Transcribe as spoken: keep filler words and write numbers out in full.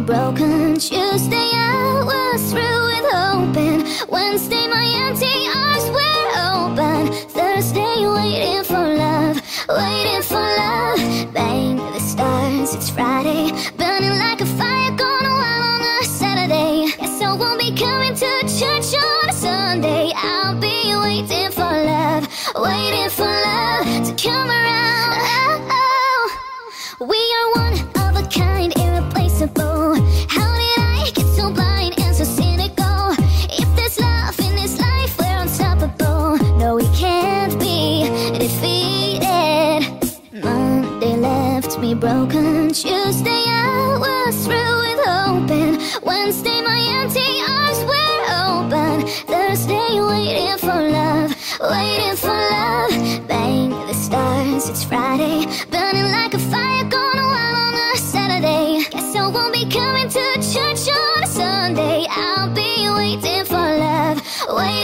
broken. Tuesday I was through with hoping. Wednesday my empty arms were open. Thursday waiting for love, waiting for love. Bang the stars, it's Friday, burning like a fire, gone wild on a Saturday. Guess I won't be coming to church on a Sunday. I'll be waiting for love, waiting for love to come around. Oh, oh. We are one of a kind, irreplaceable. How did I get so blind and so cynical? If there's love in this life, we're unstoppable. No, we can't be defeated. Monday left me broken. Tuesday I was through with hoping. Wednesday my empty arms were open. Thursday waiting for love, waiting for love. Bang the stars, it's Friday, burning like a fire, gone wild on a Saturday. Guess I won't be coming to church on a Sunday. I'll be waiting for love, waiting